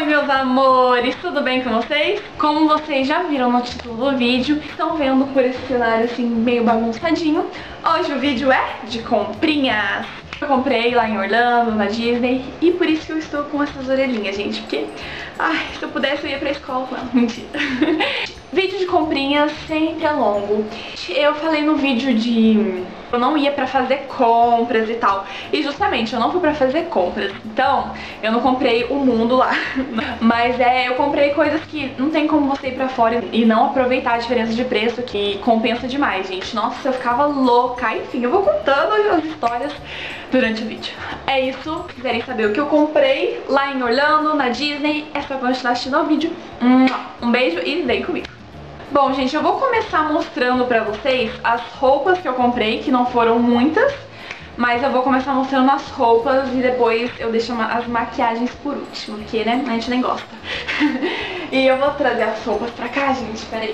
meus amores, tudo bem com vocês? Como vocês já viram no título do vídeo, estão vendo por esse cenário assim meio bagunçadinho, hoje o vídeo é de comprinhas. Eu comprei lá em Orlando, na Disney, e por isso que eu estou com essas orelhinhas, gente, porque, ai, se eu pudesse eu ia pra escola com ela, mentira. Vídeo de comprinhas sempre é longo. Eu falei no vídeo de... eu não ia pra fazer compras e tal. E justamente, eu não fui pra fazer compras. Então, eu não comprei o mundo lá. Mas eu comprei coisas que não tem como você ir pra fora e não aproveitar a diferença de preço, que compensa demais, gente. Nossa, eu ficava louca. Enfim, eu vou contando as histórias durante o vídeo. É isso. Se quiserem saber o que eu comprei lá em Orlando, na Disney, é só continuar assistindo ao vídeo. Um beijo e vem comigo. Bom, gente, eu vou começar mostrando pra vocês as roupas que eu comprei, que não foram muitas, mas eu vou começar mostrando as roupas e depois eu deixo as maquiagens por último, porque, né, a gente nem gosta. E eu vou trazer as roupas pra cá, gente, peraí.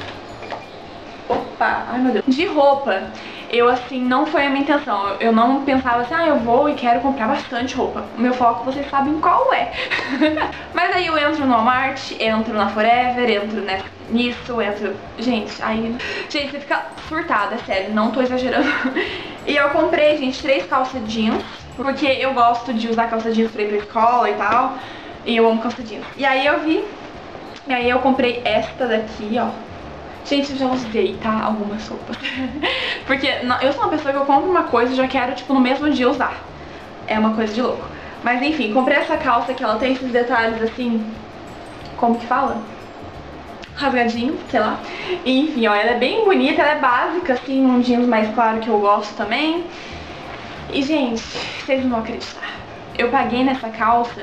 Opa, ai meu Deus. De roupa, eu assim, não foi a minha intenção. Eu não pensava assim, eu vou e quero comprar bastante roupa. O meu foco, vocês sabem qual é. Mas aí eu entro no Walmart, entro na Forever, entro nisso, entro... Gente, aí... Gente, você fica surtada, é sério, não tô exagerando. E eu comprei, gente, 3 calças jeans, porque eu gosto de usar calça jeans pra ir pra escola e tal. E eu amo calça jeans. E aí eu vi... E aí eu comprei esta daqui, ó. Gente, eu já usei, tá? Algumas roupas. Porque eu sou uma pessoa que eu compro uma coisa e já quero, tipo, no mesmo dia usar. É uma coisa de louco. Mas enfim, comprei essa calça que ela tem esses detalhes assim... Como que fala? Rasgadinho, sei lá. E, enfim, ó, ela é bem bonita, ela é básica, assim, um jeans mais claro que eu gosto também. E, gente, vocês não vão acreditar. Eu paguei nessa calça,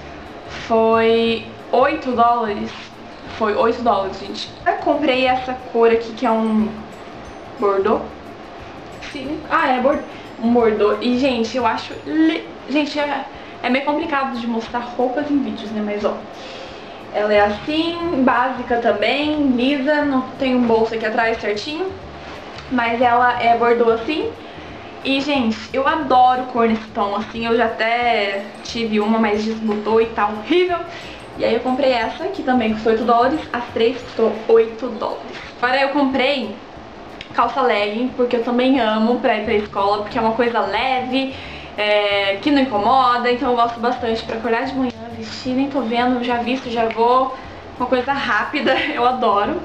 foi $8. Foi $8, gente. Eu comprei essa cor aqui, que é um bordô. Sim. É bordô. Um bordô. E, gente, eu acho... Gente, é meio complicado de mostrar roupas em vídeos, né? Mas, ó, ela é assim, básica também, lisa. Não tem um bolso aqui atrás certinho. Mas ela é bordô assim. E, gente, eu adoro cor nesse tom, assim. Eu já até tive uma, mas desbotou e tá horrível. E aí eu comprei essa, que também custou $8, as 3 custou $8. Agora eu comprei calça legging, porque eu também amo pra ir pra escola, porque é uma coisa leve, que não incomoda, então eu gosto bastante pra acordar de manhã, vestir, nem tô vendo, já visto, já vou, uma coisa rápida, eu adoro.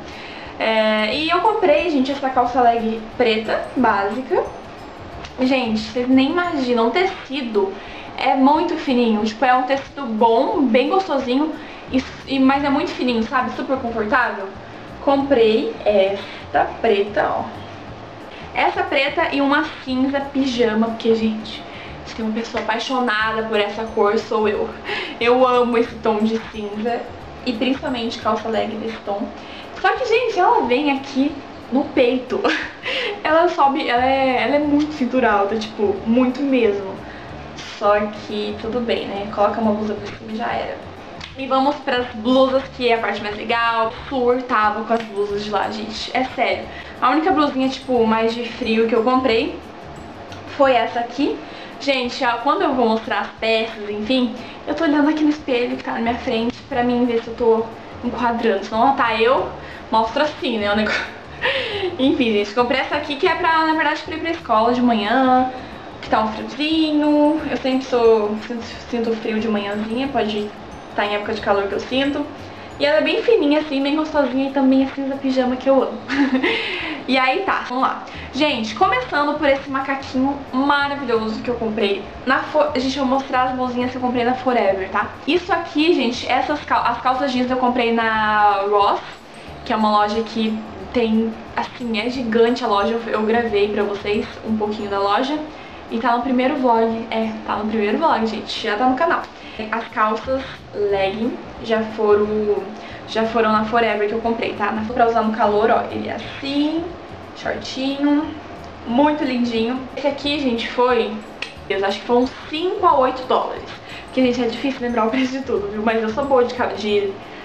E eu comprei, gente, essa calça legging preta, básica. Gente, vocês nem imaginam, o tecido é muito fininho, tipo, é um tecido bom, bem gostosinho, mas é muito fininho, sabe? Super confortável. Comprei esta preta, ó. Essa preta e uma cinza pijama, porque, gente, se tem uma pessoa apaixonada por essa cor, sou eu. Eu amo esse tom de cinza, e principalmente calça legging desse tom. Só que, gente, ela vem aqui no peito. Ela sobe, ela é muito cintura alta, tipo, muito mesmo. Só que tudo bem, né? Coloca uma blusa por cima e já era. E vamos pras blusas, que é a parte mais legal. Surtava com as blusas de lá, gente. É sério. A única blusinha, tipo, mais de frio que eu comprei foi essa aqui. Gente, quando eu vou mostrar as peças, enfim, eu tô olhando aqui no espelho que tá na minha frente pra mim ver se eu tô enquadrando. Se não tá eu, mostro assim, né, o negócio. Enfim, gente, comprei essa aqui que é pra, na verdade, pra ir pra escola de manhã, que tá um friozinho. Eu sempre sinto frio de manhãzinha, pode estar em época de calor que eu sinto. E ela é bem fininha assim, bem gostosinha, e também a cinza pijama que eu amo. E aí tá, vamos lá. Gente, começando por esse macaquinho maravilhoso que eu comprei Gente, eu vou mostrar as blusinhas que eu comprei na Forever, tá? Isso aqui, gente, as calças jeans eu comprei na Ross, que é uma loja que tem, assim, é gigante a loja. Eu gravei pra vocês um pouquinho da loja. E tá no primeiro vlog, tá no primeiro vlog, gente, já tá no canal. As calças legging já foram na Forever que eu comprei, tá? Pra usar no calor, ó, ele é assim, shortinho, muito lindinho. Esse aqui, gente, eu acho que foi uns $5 a $8. Porque, gente, é difícil lembrar o preço de tudo, viu? Mas eu sou boa de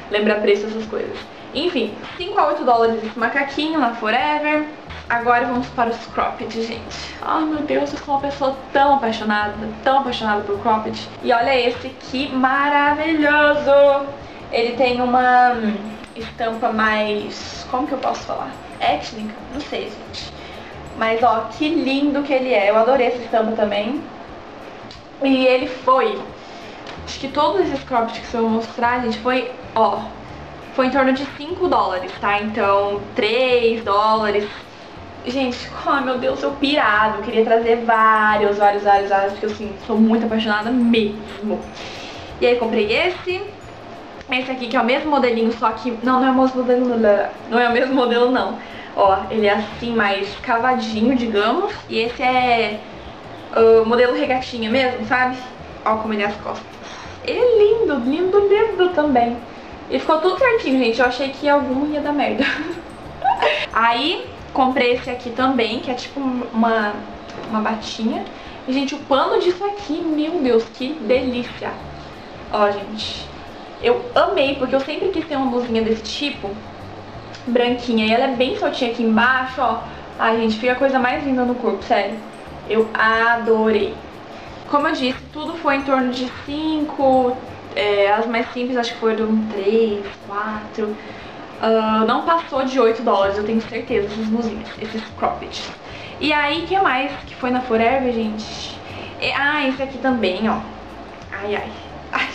lembra preço, essas coisas. Enfim, 5 a 8 dólares esse macaquinho na Forever. Agora vamos para os cropped, gente. Ai meu Deus, eu sou uma pessoa tão apaixonada por cropped. E olha esse que maravilhoso! Ele tem uma estampa mais... como que eu posso falar? Étnica? Não sei, gente. Mas ó, que lindo que ele é. Eu adorei essa estampa também. E ele foi... acho que todos esses cropped que eu vou mostrar, gente, foi... ó, foi em torno de 5 dólares, tá? Então, 3 dólares... Gente, ai meu Deus, eu pirado, eu queria trazer vários, porque assim, sou muito apaixonada mesmo. E aí comprei esse aqui que é o mesmo modelinho, só que, não é o mesmo modelo, não é o mesmo modelo não. Ó, ele é assim, mais cavadinho, digamos, e esse é o modelo regatinha mesmo, sabe? Ó como ele é as costas. Ele é lindo, lindo, lindo também. E ficou tudo certinho, gente, eu achei que algum ia dar merda. Aí... comprei esse aqui também, que é tipo uma batinha. E, gente, o pano disso aqui, meu Deus, que delícia. Ó, gente, eu amei, porque eu sempre quis ter uma blusinha desse tipo, branquinha. E ela é bem soltinha aqui embaixo, ó. Ai, gente, fica a coisa mais linda no corpo, sério. Eu adorei. Como eu disse, tudo foi em torno de 5, as mais simples acho que foram 3, 4... não passou de 8 dólares, eu tenho certeza, essas blusinhas, esses cropped. E aí, o que mais que foi na Forever, gente? Esse aqui também, ó. Ai,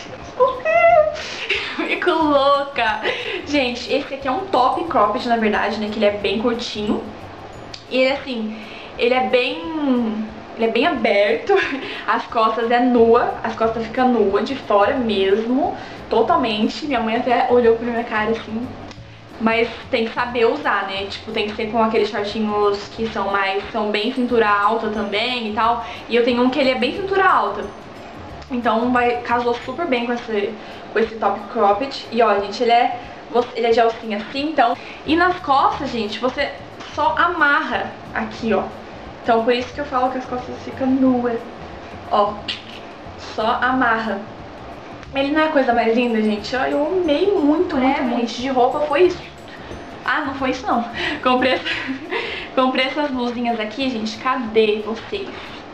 fico louca. Gente, esse aqui é um top cropped, na verdade, né, que ele é bem curtinho. E ele, assim, ele é bem aberto, as costas é nua, as costas ficam nua, de fora mesmo, totalmente. Minha mãe até olhou pra minha cara, assim... mas tem que saber usar, né? Tipo, tem que ser com aqueles shortinhos que são bem cintura alta também e tal. E eu tenho um que ele é bem cintura alta. Então casou super bem com esse top cropped. E ó, gente, ele é de alcinha assim, então. E nas costas, gente, você só amarra aqui, ó. Então por isso que eu falo que as costas ficam nuas. Ó, só amarra. Ele não é a coisa mais linda, gente? Eu amei muito, gente, de roupa foi isso. Ah, não foi isso não. Comprei essas blusinhas aqui, gente. Cadê vocês?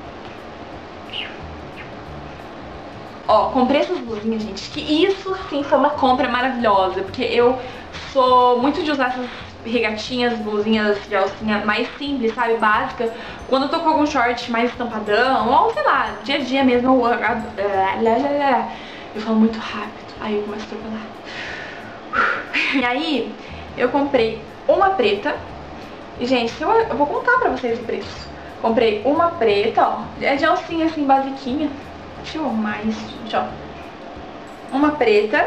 Ó, comprei essas blusinhas, gente. Que isso sim foi uma compra maravilhosa. Porque eu sou muito de usar essas regatinhas, blusinhas de alcinha mais simples, sabe? Básica. Quando eu tô com algum short mais estampadão, ou sei lá, dia a dia mesmo, eu falo muito rápido, aí eu começo a atropelar. E aí, eu comprei uma preta. E, gente, eu vou contar pra vocês o preço. Comprei uma preta, ó. É de alcinha, assim, basiquinha. Deixa eu arrumar isso, gente, ó. Uma preta.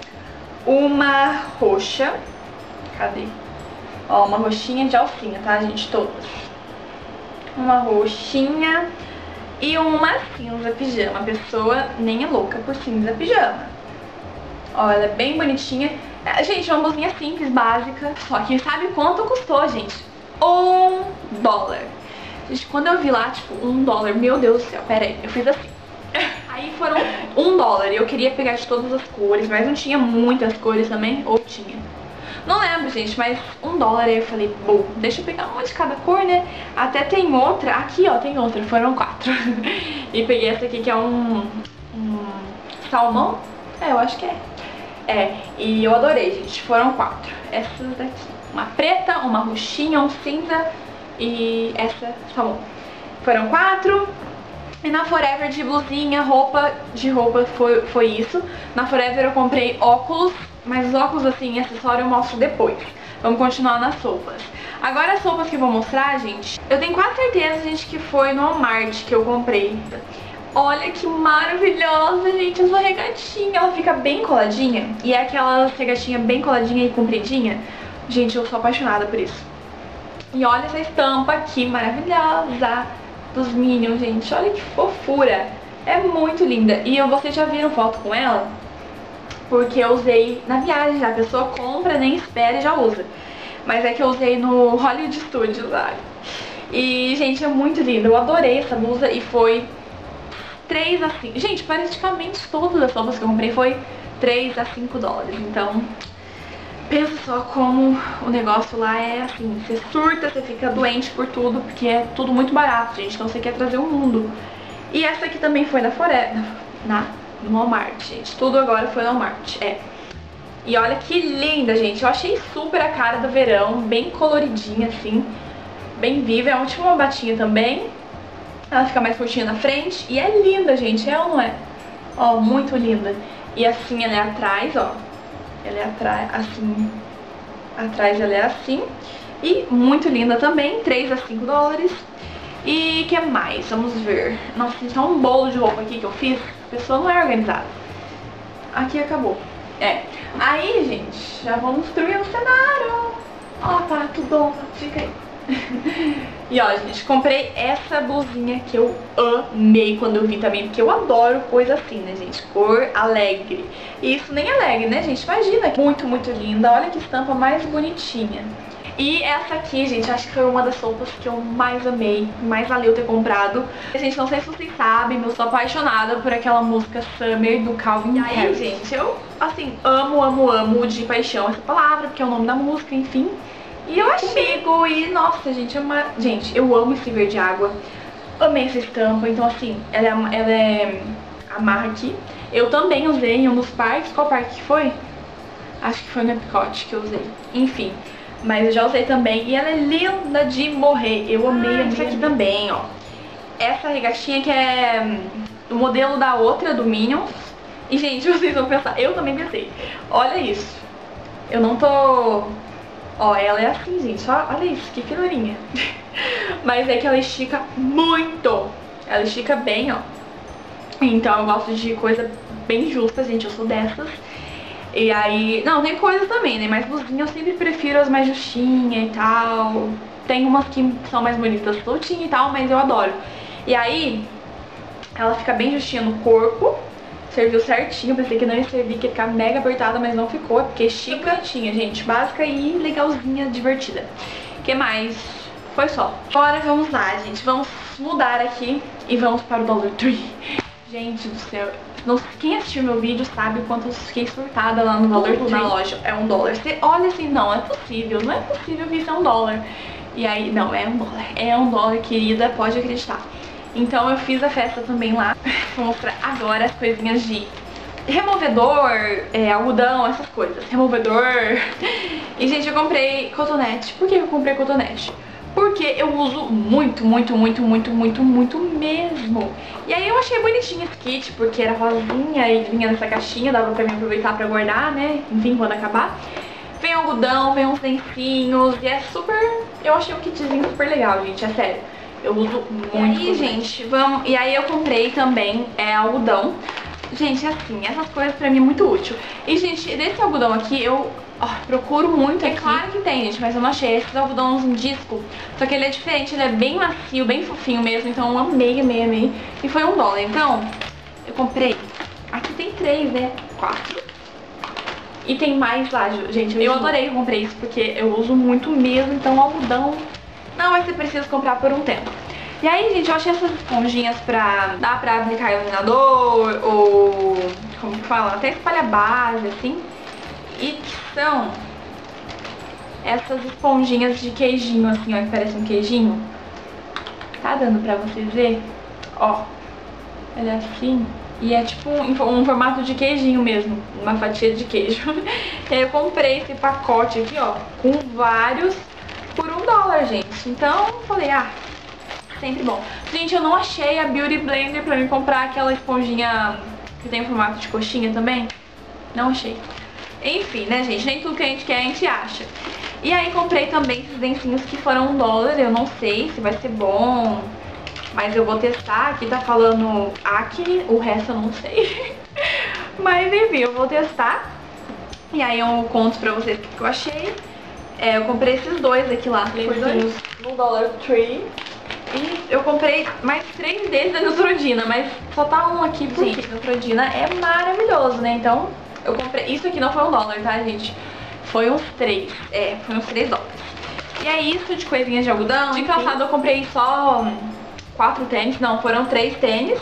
Uma roxa. Cadê? Ó, uma roxinha de alcinha, tá, gente? Todas. Uma roxinha... e uma cinza pijama. A pessoa nem é louca por cinza pijama. Ó, ela é bem bonitinha. Gente, é uma blusinha simples, básica. Só que sabe quanto custou, gente? 1 dólar. Gente, quando eu vi lá, tipo, 1 dólar, meu Deus do céu, pera aí, eu fiz assim. Aí foram 1 dólar. E eu queria pegar de todas as cores, mas não tinha muitas cores também. Ou tinha? Não lembro, gente, mas 1 dólar. Aí eu falei, bom, deixa eu pegar uma de cada cor, né? Até tem outra, aqui ó, tem outra, foram 4. E peguei essa aqui que é um salmão. Eu acho que é. E eu adorei, gente, foram 4. Essas daqui, uma preta, uma roxinha, um cinza e essa salmão. Foram 4. E na Forever de blusinha, roupa foi isso. Na Forever eu comprei óculos, mas os óculos assim, acessório eu mostro depois. Vamos continuar nas roupas. Agora as roupas que eu vou mostrar, gente, eu tenho quase certeza, gente, que foi no Walmart que eu comprei. Olha que maravilhosa, gente, essa regatinha. Ela fica bem coladinha. E é aquela regatinha bem coladinha e compridinha. Gente, eu sou apaixonada por isso. E olha essa estampa aqui, maravilhosa, dos Minions, gente. Olha que fofura. É muito linda. E vocês já viram foto com ela? Porque eu usei na viagem já. A pessoa compra, nem espera e já usa. Mas é que eu usei no Hollywood Studios, sabe? E, gente, é muito linda. Eu adorei essa blusa e foi 3 assim. Gente, praticamente todas as roupas que eu comprei foi 3 a 5 dólares. Então, pensa só como o negócio lá é assim, você surta, você fica doente por tudo, porque é tudo muito barato, gente, então você quer trazer o mundo. E essa aqui também foi no Walmart, gente, tudo agora foi no Walmart, E olha que linda, gente, eu achei super a cara do verão, bem coloridinha assim, bem viva, é tipo uma batinha também, ela fica mais curtinha na frente, e é linda, gente, é ou não é? Ó, muito linda. E assim ela é atrás, ó. Ela é atrás, assim. Atrás ela é assim. E muito linda também, 3 a 5 dólares. E o que mais? Vamos ver. Nossa, tem um bolo de roupa aqui que eu fiz. A pessoa não é organizada. Aqui acabou. Aí, gente, já vamos destruir o cenário. Ó, tá tudo, fica aí. E ó, gente, comprei essa blusinha que eu amei quando eu vi também, porque eu adoro coisa assim, né, gente? Cor alegre. E isso nem é alegre, né, gente? Imagina, muito, muito linda. Olha que estampa mais bonitinha. E essa aqui, gente, acho que foi uma das roupas que eu mais amei, mais valeu ter comprado. Gente, não sei se vocês sabem, eu sou apaixonada por aquela música Summer do Calvin Harris. E aí, gente, eu, assim, amo de paixão essa palavra, porque é o nome da música, enfim. E eu achei, e nossa, gente, eu amo esse verde água, amei essa estampa, então assim, ela é amarra aqui. Eu também usei em um dos parques, qual parque que foi? Acho que foi no Epcot que eu usei, enfim, mas eu já usei também e ela é linda de morrer, eu amei essa aqui também, ó. Essa regatinha que é o modelo da outra, do Minions, e gente, vocês vão pensar, eu também pensei, olha isso, eu não tô... Ó, ela é assim, gente, olha isso, que finurinha. Mas é que ela estica muito. Ela estica bem, ó. Então eu gosto de coisa bem justa, gente, eu sou dessas. E aí, não, tem coisa também, né, mas blusinha eu sempre prefiro as mais justinhas e tal. Tem umas que são mais bonitas, soltinha e tal, mas eu adoro. E aí, ela fica bem justinha no corpo. Serviu certinho, pensei que não ia servir, que ia ficar mega apertada, mas não ficou, porque estica, bonitinha, gente, básica e legalzinha, divertida. O que mais? Foi só. Agora vamos lá, gente, vamos mudar aqui e vamos para o Dollar Tree. Gente do céu, quem assistiu meu vídeo sabe o quanto eu fiquei surtada lá no Dollar Tree. Na loja é $1. Você olha assim, não é possível que isso é $1. E aí, não, é $1, querida, pode acreditar. Então eu fiz a festa também lá. Vou mostrar agora as coisinhas de removedor, algodão, essas coisas. Removedor. E, gente, eu comprei cotonete. Por que eu comprei cotonete? Porque eu uso muito mesmo. E aí eu achei bonitinho esse kit, porque era rosinha e vinha nessa caixinha, dava pra mim aproveitar pra guardar, né? Enfim, quando acabar. Vem algodão, vem uns lencinhos e é super... Eu achei um kitzinho super legal, gente, é sério. Eu uso muito. E aí, gente, e aí eu comprei também algodão. Gente, assim, essas coisas pra mim é muito útil. E, gente, desse algodão aqui eu procuro muito aqui. É claro que tem, gente, mas eu não achei. Esses algodões em disco, só que ele é diferente, ele é bem macio, bem fofinho mesmo. Então eu amei. E foi $1. Então, eu comprei. Aqui tem 3, né? 4. E tem mais lá, gente. Eu adorei que eu comprei isso, porque eu uso muito mesmo. Então, algodão não vai ser preciso comprar por um tempo. E aí, gente, eu achei essas esponjinhas dá pra aplicar iluminador ou, como que fala, até espalha base, assim. E que são essas esponjinhas de queijinho, assim, ó, que parece um queijinho. Tá dando pra vocês verem? Ó, ela é assim. E é tipo um formato de queijinho mesmo, uma fatia de queijo. E aí eu comprei esse pacote aqui, ó, com vários por $1, gente. Então, falei, sempre bom. Gente, eu não achei a Beauty Blender pra mim comprar aquela esponjinha que tem formato de coxinha também. Não achei. Enfim, né, gente? Nem tudo que a gente quer a gente acha. E aí comprei também esses lencinhos que foram $1. Eu não sei se vai ser bom, mas eu vou testar. Aqui tá falando acne, o resto eu não sei. Mas enfim, eu vou testar. E aí eu conto pra vocês o que eu achei. Eu comprei esses dois aqui lá, lencinhos no Dollar Tree. E eu comprei mais 3 deles da Neutrodina, mas só tá um aqui, porque gente, Neutrodina é maravilhoso, né? Então, eu comprei... Isso aqui não foi $1, tá, gente? Foi uns 3. Foi uns $3. E é isso de coisinhas de algodão. De calçado eu comprei só 4 tênis, não, foram 3 tênis.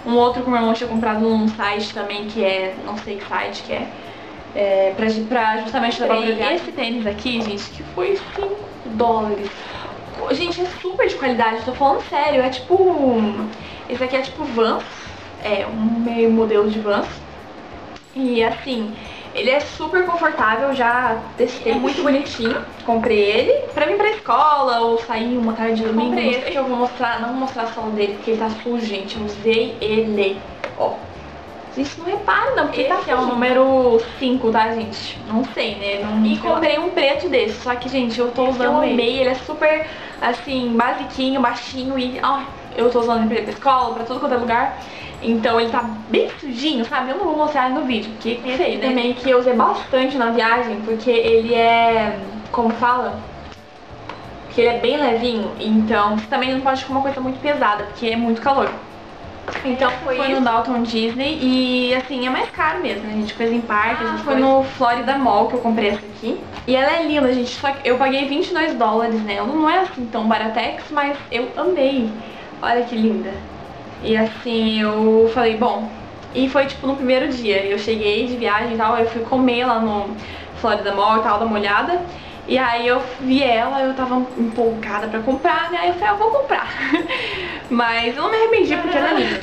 Um outro que o meu irmão tinha comprado num site também, que é, não sei que site que é, pra justamente levar pra viagem. Esse tênis aqui, gente, que foi $5. Gente, é super de qualidade, eu tô falando sério, é tipo... Esse aqui é tipo Vans, é um meio modelo de Vans. E assim, ele é super confortável, já testei, é muito bonitinho. Comprei ele pra vir pra escola ou sair uma tarde de domingo. Comprei esse que eu vou mostrar, não vou mostrar a sola dele porque ele tá sujo, gente, eu usei ele, ó. Gente, não repara não, porque esse é o número 5, tá, gente? Não sei, né? Não, e comprei um preto desse, só que, gente, eu tô usando ele é super, assim, basiquinho, baixinho e, ó, eu tô usando ele pra ir pra escola, pra tudo quanto é lugar. Então ele tá bem sujinho, sabe? Eu não vou mostrar ele no vídeo, porque sei, né? Também que eu usei bastante na viagem, porque ele é, como fala? Porque ele é bem levinho, então você também não pode comer uma coisa muito pesada, porque é muito calor. Então foi no Dalton Disney e assim, é mais caro mesmo, né? A gente fez em parque, a gente foi no Florida Mall que eu comprei essa aqui. E ela é linda, gente, só que eu paguei $22 nela, não é assim tão baratex, mas eu amei. Olha que linda. E assim, eu falei, bom, e foi tipo no primeiro dia, eu cheguei de viagem e tal, eu fui comer lá no Florida Mall e tal, dar uma olhada. E aí eu vi ela, eu tava empolgada pra comprar, né? Aí eu falei, eu vou comprar. Mas eu não me arrependi porque ela é linda.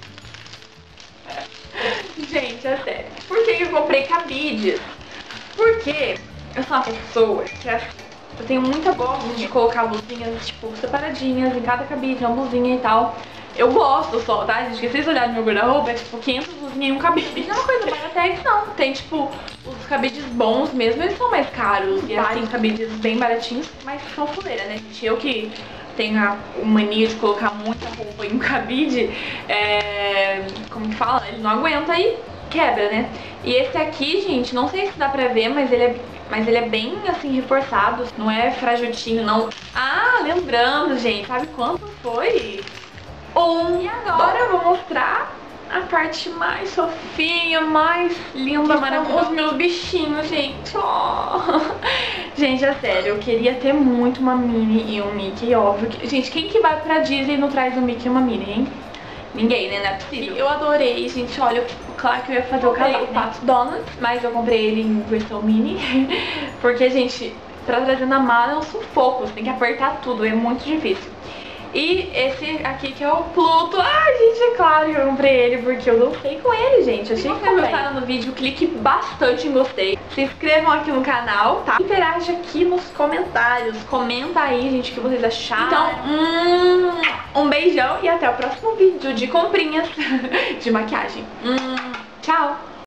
Gente, é sério. Por que eu comprei cabides? Porque eu sou uma pessoa que eu tenho muita gosto de colocar blusinhas, tipo, separadinhas em cada cabide, uma blusinha e tal. Eu gosto só, tá, gente? Porque se vocês olharem no meu guarda-roupa, é tipo 500 blusinhas em um cabide. Não é uma coisa baratex, não. Tem, tipo, os cabides bons mesmo, eles são mais caros. E assim, cabides bem baratinhos, mas são fuleira, né, gente? Eu que tenho a mania de colocar muita roupa em um cabide, como que fala? Ele não aguenta e quebra, né? E esse aqui, gente, não sei se dá pra ver, mas ele é bem, assim, reforçado. Não é frajutinho, não. Ah, lembrando, gente, sabe quanto foi? E agora eu vou mostrar a parte mais fofinha, mais linda, maravilhosa. Os meus bichinhos, gente. Oh. Gente, é sério, eu queria ter muito uma Minnie e um Mickey, óbvio que... Gente, quem que vai pra Disney e não traz um Mickey e uma Minnie, hein? Ninguém, né? Não é possível. Eu adorei, gente. Olha, claro que eu ia fazer o Pato Donald, mas eu comprei ele em versão mini. Porque, gente, pra trazer na mala é um sufoco. Você tem que apertar tudo, é muito difícil. E esse aqui que é o Pluto. Ai, gente, é claro que eu comprei ele porque eu dancei com ele, gente. Achei que vocês gostaram do vídeo, clique bastante em gostei. Se inscrevam aqui no canal, tá? Interage aqui nos comentários. Comenta aí, gente, o que vocês acharam. Então, um beijão e até o próximo vídeo de comprinhas de maquiagem. Tchau!